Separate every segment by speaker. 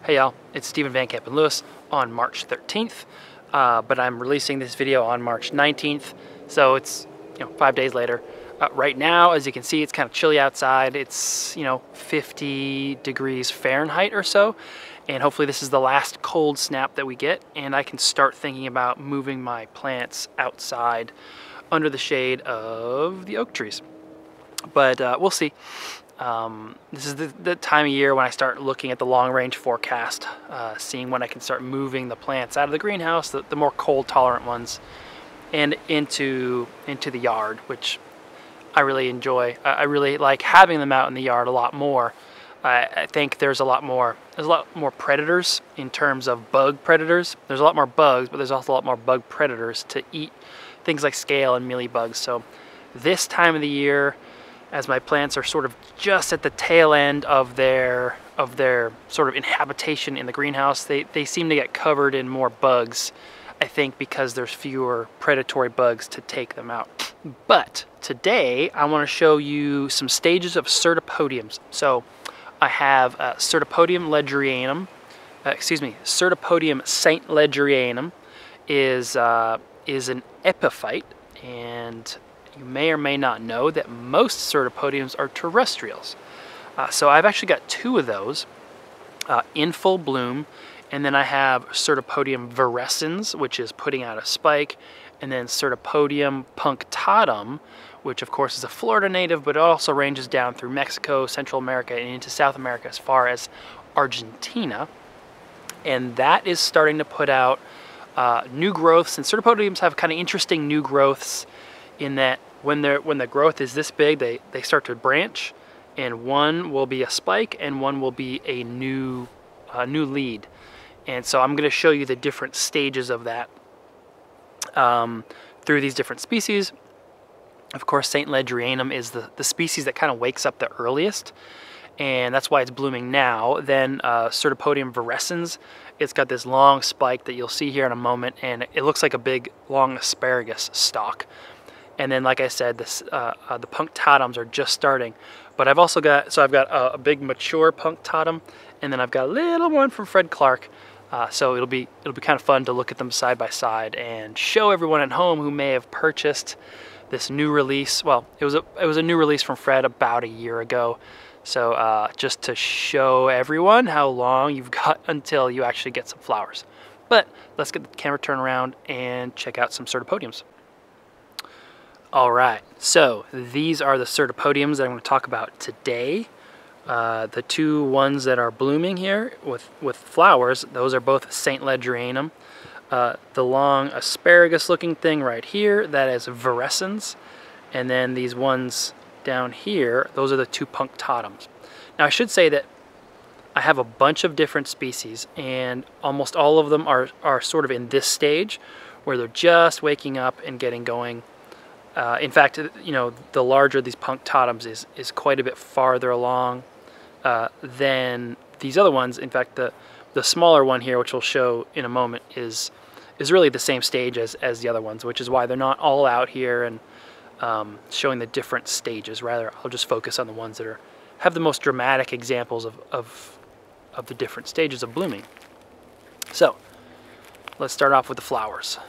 Speaker 1: Hey y'all, it's Stephen Van Kampen-Lewis on March 13th, but I'm releasing this video on March 19th, so it's 5 days later. Right now, as you can see, it's kind of chilly outside. It's 50 degrees Fahrenheit or so, and hopefully this is the last cold snap that we get, and I can start thinking about moving my plants outside under the shade of the oak trees. But we'll see. This is the time of year when I start looking at the long-range forecast, seeing when I can start moving the plants out of the greenhouse, the more cold-tolerant ones, and into the yard, which I really enjoy. I really like having them out in the yard a lot more. I think there's a lot more predators in terms of bug predators. There's a lot more bugs, but there's also a lot more bug predators to eat things like scale and mealybugs. So this time of the year, as my plants are sort of just at the tail end of their sort of inhabitation in the greenhouse, they seem to get covered in more bugs, I think because there's fewer predatory bugs to take them out. But today I want to show you some stages of Cyrtopodiums. So I have Cyrtopodium ledgerianum, Cyrtopodium SAINTLEGERIANum is an epiphyte, and you may or may not know that most Cyrtopodiums are terrestrials. So I've actually got two of those in full bloom, and then I have Cyrtopodium viresens, which is putting out a spike, and then Cyrtopodium punctatum, which of course is a Florida native, but it also ranges down through Mexico, Central America, and into South America as far as Argentina. And that is starting to put out new growths, and Cyrtopodiums have kind of interesting new growths in that when the growth is this big, they start to branch, and one will be a spike and one will be a new lead. And so I'm going to show you the different stages of that through these different species. Of course, SAINTLEGERIANum is the species that kind of wakes up the earliest, and that's why it's blooming now. Then Cyrtopodium viresens, it's got this long spike that you'll see here in a moment, and it looks like a big long asparagus stalk. And then, like I said, the punctatums are just starting. But I've also got, so I've got a big mature punctatum, and then I've got a little one from Fred Clark. So it'll be kind of fun to look at them side by side and show everyone at home who may have purchased this new release. Well, it was a new release from Fred about a year ago. So just to show everyone how long you've got until you actually get some flowers. But let's get the camera turned around and check out some Cyrtopodiums. All right, so these are the Cyrtopodiums that I'm going to talk about today. The two ones that are blooming here with flowers, those are both SAINTLEGERIANum. The long asparagus-looking thing right here, that is viresens, and then these ones down here, those are the two punctatums. Now I should say that I have a bunch of different species, and almost all of them are sort of in this stage where they're just waking up and getting going. In fact, the larger these punctatums is quite a bit farther along than these other ones. In fact, the smaller one here, which we'll show in a moment, is really the same stage as the other ones, which is why they're not all out here and showing the different stages. Rather, I'll just focus on the ones that have the most dramatic examples of the different stages of blooming. So let's start off with the flowers.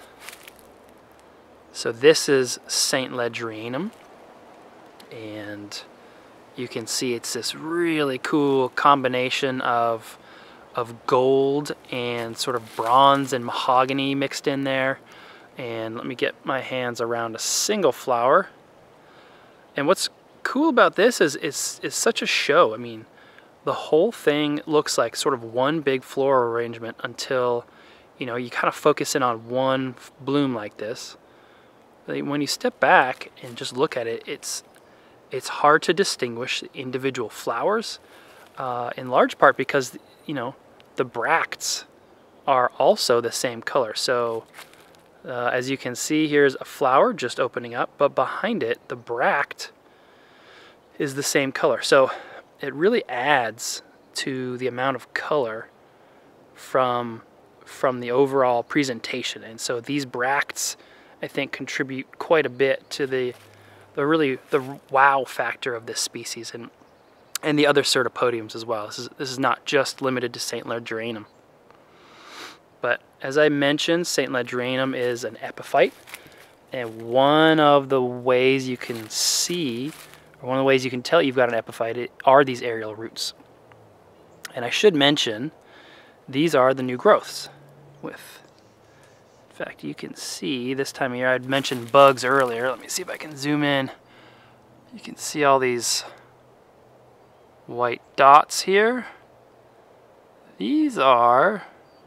Speaker 1: So this is SAINTLEGERIANum, and you can see it's this really cool combination of gold and sort of bronze and mahogany mixed in there. And let me get my hands around a single flower. And what's cool about this is such a show. I mean, the whole thing looks like sort of one big floral arrangement until you kind of focus in on one bloom like this. When you step back and just look at it, it's hard to distinguish the individual flowers, in large part because the bracts are also the same color. So as you can see, here's a flower just opening up, but behind it, the bract is the same color. So it really adds to the amount of color from the overall presentation. And so these bracts, I think, contribute quite a bit to the wow factor of this species. And and the other Cyrtopodiums as well. This is not just limited to Saintlegerianum. But as I mentioned, Saintlegerianum is an epiphyte, and one of the ways you can see, or one of the ways you can tell you've got an epiphyte, are these aerial roots. And I should mention, these are the new growths. In fact, you can see this time of year, I'd mentioned bugs earlier. Let me see if I can zoom in. You can see all these white dots here. These are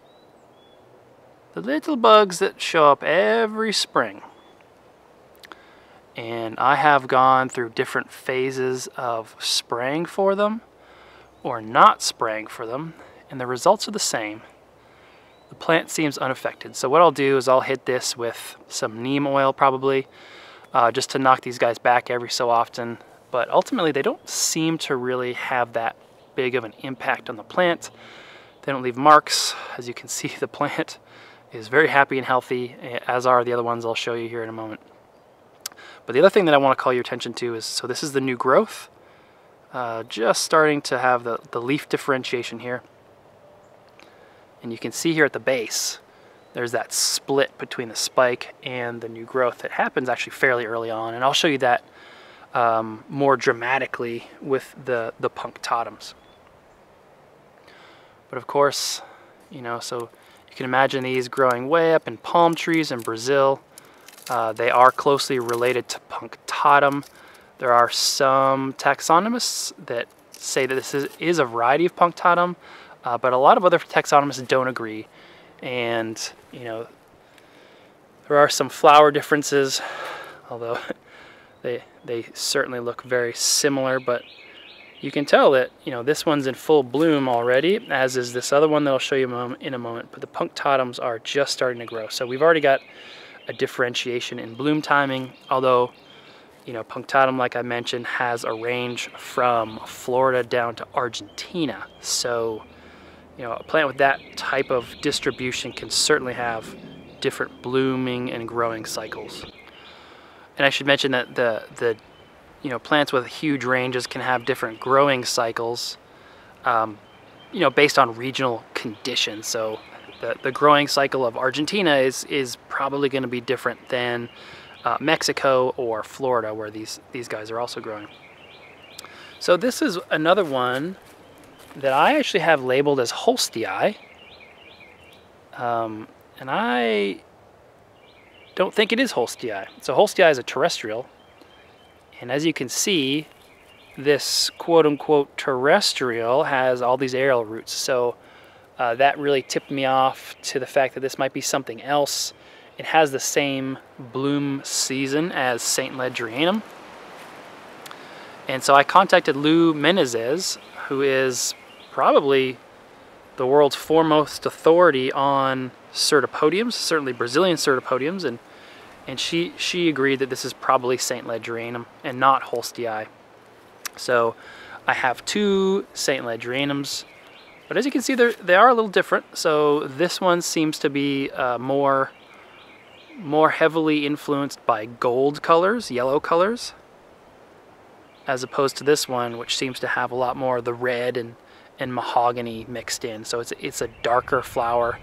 Speaker 1: the little bugs that show up every spring. And I have gone through different phases of spraying for them or not spraying for them, and the results are the same. The plant seems unaffected. So what I'll do is I'll hit this with some neem oil probably, just to knock these guys back every so often. But ultimately they don't seem to really have that big of an impact on the plant. They don't leave marks. As you can see, the plant is very happy and healthy, as are the other ones I'll show you here in a moment. But the other thing that I want to call your attention to is, so this is the new growth, just starting to have the leaf differentiation here. And you can see here at the base, there's that split between the spike and the new growth that happens actually fairly early on. And I'll show you that more dramatically with the punctatums. But of course, you know, so you can imagine these growing way up in palm trees in Brazil. They are closely related to punctatum. There are some taxonomists that say that this is a variety of punctatum, but a lot of other taxonomists don't agree. And, you know, there are some flower differences, although they certainly look very similar, but you can tell that, you know, this one's in full bloom already, as is this other one that I'll show you in a moment, but the punctatums are just starting to grow. So we've already got a differentiation in bloom timing, although, you know, punctatum, like I mentioned, has a range from Florida down to Argentina. So, you know, a plant with that type of distribution can certainly have different blooming and growing cycles. And I should mention that the you know, plants with huge ranges can have different growing cycles, you know, based on regional conditions. So the growing cycle of Argentina is probably going to be different than Mexico or Florida, where these guys are also growing. So this is another one that I actually have labeled as Holstii, and I don't think it is Holstii. So Holstii is a terrestrial, and as you can see, this quote-unquote terrestrial has all these aerial roots. So that really tipped me off to the fact that this might be something else. It has the same bloom season as Saintlegerianum. And so I contacted Lou Menezes, who is probably the world's foremost authority on Cyrtopodiums, certainly Brazilian Cyrtopodiums, and she agreed that this is probably Saintlegerianum and not Holstii. So I have two Saintlegerianums, but as you can see, they are a little different. So this one seems to be more heavily influenced by gold colors, yellow colors, as opposed to this one, which seems to have a lot more of the red and mahogany mixed in. So it's a darker flower.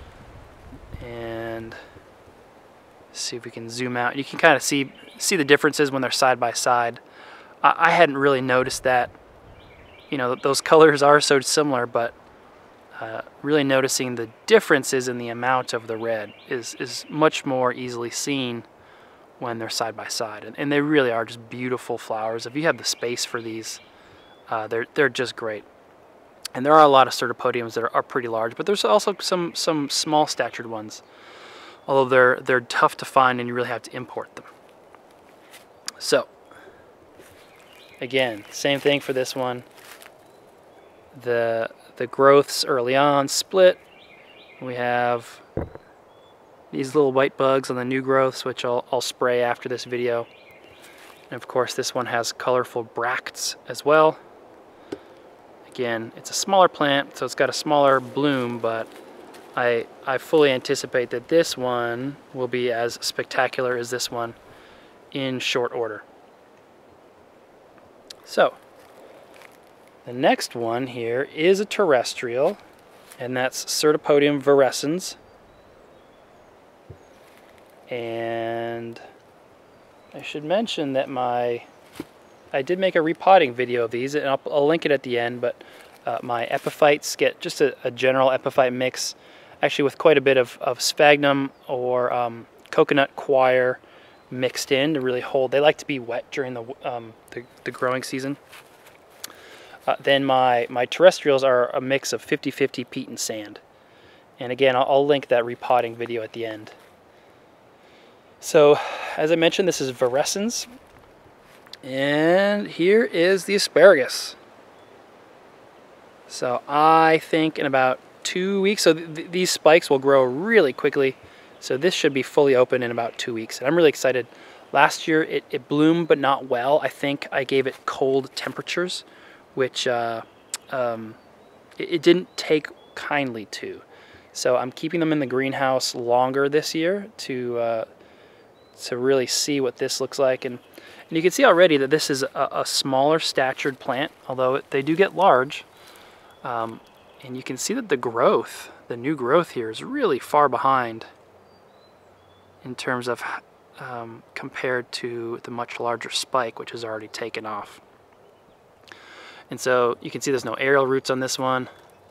Speaker 1: And see if we can zoom out. You can kind of see the differences when they're side by side. I hadn't really noticed that. You know, those colors are so similar, but really noticing the differences in the amount of the red is much more easily seen when they're side by side. And they really are just beautiful flowers. If you have the space for these, they're just great. And there are a lot of Cyrtopodiums that are pretty large, but there's also some small statured ones. Although they're tough to find and you really have to import them. So, again, same thing for this one. The growths early on split. We have these little white bugs on the new growths, which I'll spray after this video. And of course this one has colorful bracts as well. Again, it's a smaller plant, so it's got a smaller bloom, but I fully anticipate that this one will be as spectacular as this one in short order. So, The next one here is a terrestrial, and that's Cyrtopodium viresens. And I should mention that I did make a repotting video of these, and I'll link it at the end, but my epiphytes get just a general epiphyte mix, actually with quite a bit of sphagnum or coconut coir mixed in to really hold. They like to be wet during the growing season. Then my terrestrials are a mix of 50-50 peat and sand. And again, I'll link that repotting video at the end. So, as I mentioned, this is viresens. And here is the asparagus. So I think in about 2 weeks, so these spikes will grow really quickly. So this should be fully open in about 2 weeks. And I'm really excited. Last year it bloomed, but not well. I think I gave it cold temperatures, which it didn't take kindly to. So I'm keeping them in the greenhouse longer this year to really see what this looks like. And you can see already that this is a smaller statured plant, although they do get large. And you can see that the new growth here is really far behind in terms of compared to the much larger spike, which has already taken off. And so you can see there's no aerial roots on this one.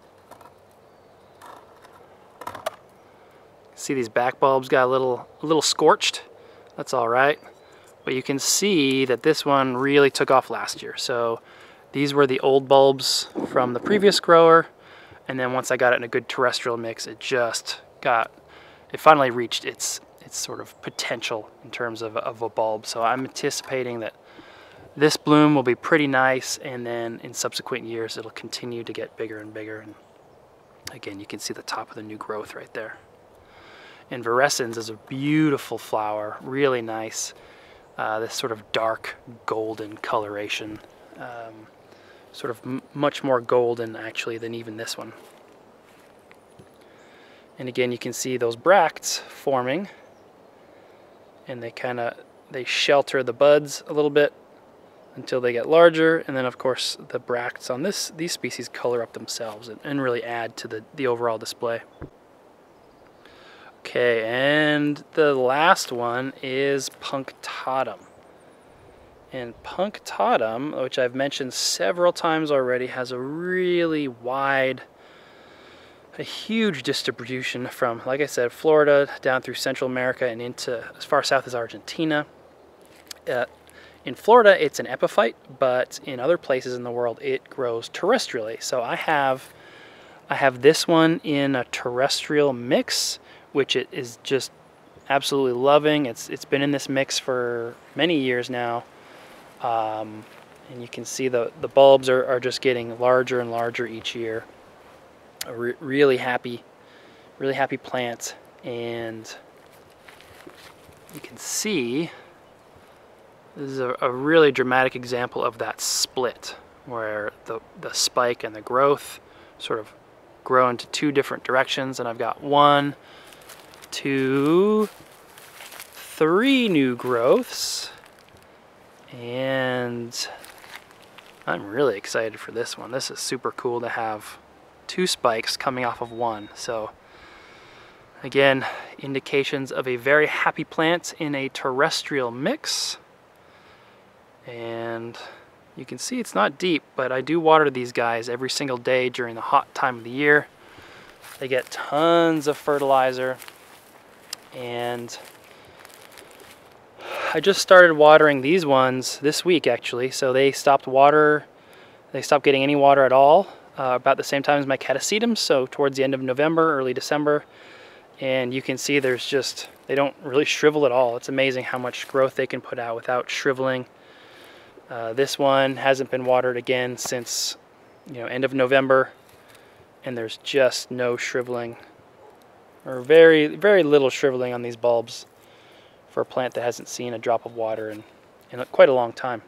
Speaker 1: See these back bulbs got a little scorched. That's all right. But you can see that this one really took off last year. So these were the old bulbs from the previous grower. And then once I got it in a good terrestrial mix, it finally reached its sort of potential in terms of a bulb. So I'm anticipating that this bloom will be pretty nice, and then in subsequent years it'll continue to get bigger and bigger. And again, you can see the top of the new growth right there. And viresens is a beautiful flower, really nice. This sort of dark golden coloration, sort of much more golden actually than even this one. And again, you can see those bracts forming, and they shelter the buds a little bit until they get larger, and then of course the bracts on these species color up themselves and really add to the overall display. Okay, and the last one is punctatum. And punctatum, which I've mentioned several times already, has a really wide, a huge distribution from, like I said, Florida down through Central America and into as far south as Argentina. In Florida, it's an epiphyte, but in other places in the world, it grows terrestrially. So I have this one in a terrestrial mix, which it is just absolutely loving. It's been in this mix for many years now, and you can see the bulbs are just getting larger and larger each year. A really happy plant, and you can see this is a really dramatic example of that split, where the spike and the growth sort of grow into two different directions, and I've got 1, 2, 3 new growths, and I'm really excited for this one. This is super cool to have 2 spikes coming off of 1. So again, indications of a very happy plant in a terrestrial mix. And you can see it's not deep, but I do water these guys every single day during the hot time of the year. They get tons of fertilizer, and I just started watering these ones this week actually. So they stopped getting any water at all about the same time as my catasetums, so towards the end of November, early December. And you can see they don't really shrivel at all. It's amazing how much growth they can put out without shriveling. This one hasn't been watered again since end of November, and there's just no shriveling, or very, very little shriveling on these bulbs for a plant that hasn't seen a drop of water in quite a long time.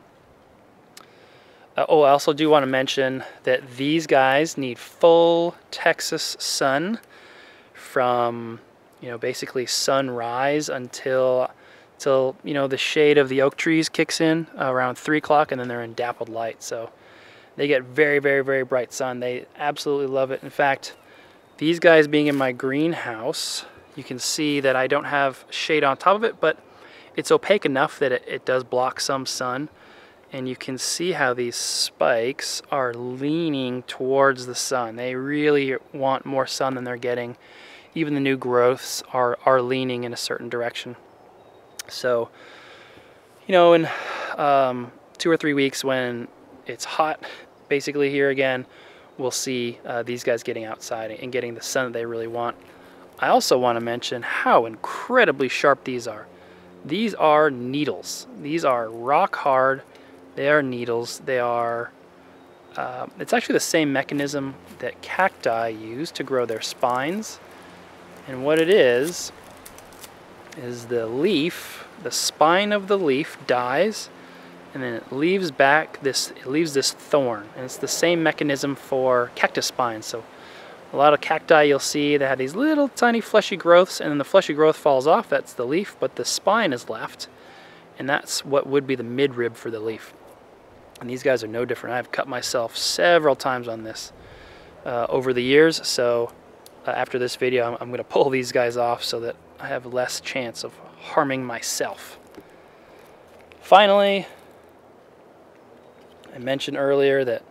Speaker 1: I also do want to mention that these guys need full Texas sun from basically sunrise until the shade of the oak trees kicks in around 3 o'clock, and then they're in dappled light. So they get very, very, very bright sun. They absolutely love it. In fact, these guys being in my greenhouse, you can see that I don't have shade on top of it, but it's opaque enough that it does block some sun. And you can see how these spikes are leaning towards the sun. They really want more sun than they're getting. Even the new growths are leaning in a certain direction. So, you know, in 2 or 3 weeks when it's hot, basically here again, we'll see these guys getting outside and getting the sun that they really want. I also want to mention how incredibly sharp these are. These are needles. These are rock hard. They are needles. They are, it's actually the same mechanism that cacti use to grow their spines. And what it is the leaf, the spine of the leaf dies, and then it leaves this thorn. And it's the same mechanism for cactus spines. So a lot of cacti you'll see that have these little tiny fleshy growths, and then the fleshy growth falls off, that's the leaf, but the spine is left. And that's what would be the midrib for the leaf. And these guys are no different. I've cut myself several times on this over the years, so after this video I'm going to pull these guys off so that I have less chance of harming myself. Finally, I mentioned earlier that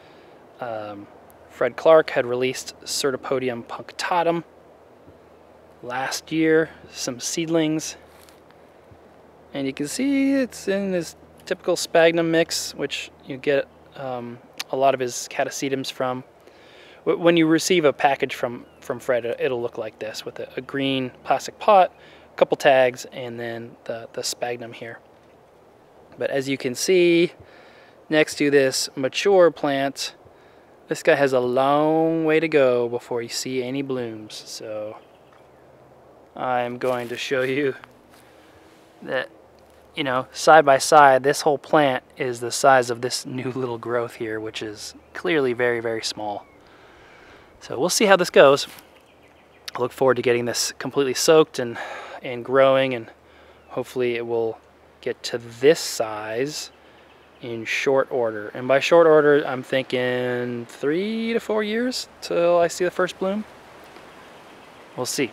Speaker 1: Fred Clark had released Cyrtopodium punctatum last year, some seedlings, and you can see it's in this typical sphagnum mix, which you get a lot of his catasetums from. When you receive a package from Fred, it'll look like this, with a green plastic pot, a couple tags, and then the sphagnum here. But as you can see, next to this mature plant, this guy has a long way to go before you see any blooms. So I'm going to show you that, you know, side by side, this whole plant is the size of this new little growth here, which is clearly very, very small. So we'll see how this goes. I look forward to getting this completely soaked and growing, and hopefully it will get to this size in short order. And by short order, I'm thinking 3 to 4 years till I see the first bloom. We'll see.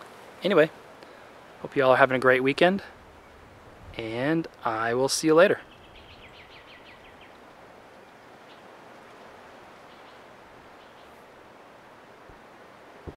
Speaker 1: Anyway, hope you all are having a great weekend, and I will see you later.